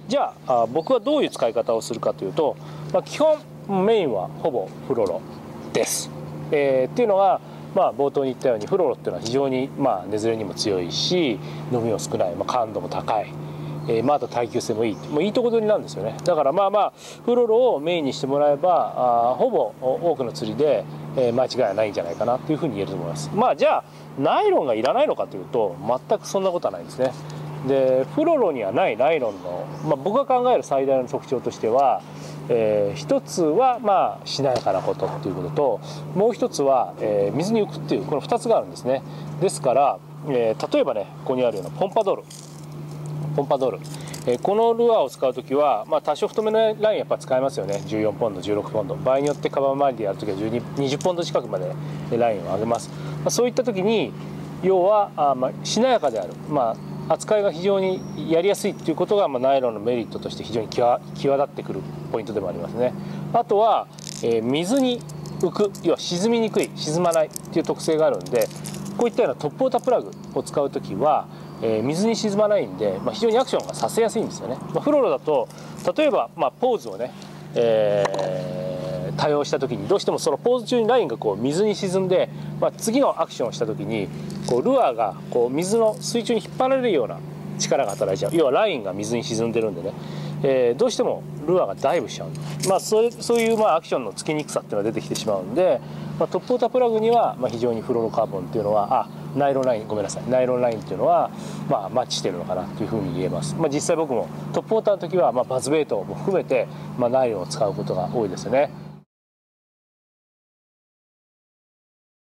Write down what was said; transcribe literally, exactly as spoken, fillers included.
じゃあ僕はどういう使い方をするかというと、まあ、基本メインはほぼフロロです。えー、っていうのは、まあ、冒頭に言ったようにフロロっていうのは非常に、まあ、根ずれにも強いし伸びも少ない、まあ、感度も高い、えーまあ、あと耐久性もいい、もういいとこ取りなんですよね。だからまあまあフロロをメインにしてもらえばあほぼ多くの釣りで、えー、間違いはないんじゃないかなというふうに言えると思います。まあじゃあナイロンがいらないのかというと全くそんなことはないんですね。でフロロにはないナイロンの、まあ、僕が考える最大の特徴としては、えー、一つはまあしなやかなことっていうことと、もう一つは、えー、水に浮くっていうこのふたつがあるんですね。ですから、えー、例えばねここにあるようなポンパドールポンパドール、えー、このルアーを使う時は、まあ、多少太めのラインやっぱ使えますよね。じゅうよんポンドじゅうろくポンド、場合によってカバー周りでやる時はじゅうに、にじゅっポンド近くまでラインを上げます。まあ、そういった時に要はあ、まあ、しなやかである、まあ、扱いが非常にやりやすいっていうことが、まあ、ナイロンのメリットとして非常に際際立ってくるポイントでもありますね。あとは、えー、水に浮く、要は沈みにくい、沈まないっていう特性があるんで、こういったようなトップウォータープラグを使う時は、えー、水に沈まないんで、まあ、非常にアクションがさせやすいんですよね。まあ、フロロだと例えば、まあ、ポーズをね、えー、多用した時にどうしてもそのポーズ中にラインがこう水に沈んで、まあ、次のアクションをした時にこうルアーがこう水の水中に引っ張られるような力が働いちゃう。要はラインが水に沈んでるんでね、えー、どうしてもルアーがダイブしちゃう、まあ、それそういうまあアクションのつきにくさっていうのが出てきてしまうんで、まあ、トップウォータープラグにはまあ非常にフロロカーボンっていうのはあナイロンラインごめんなさいナイロンラインっていうのはまあマッチしてるのかなというふうに言えます。まあ、実際僕もトップウォーターの時はまあバズベイトも含めてまあナイロンを使うことが多いですよね。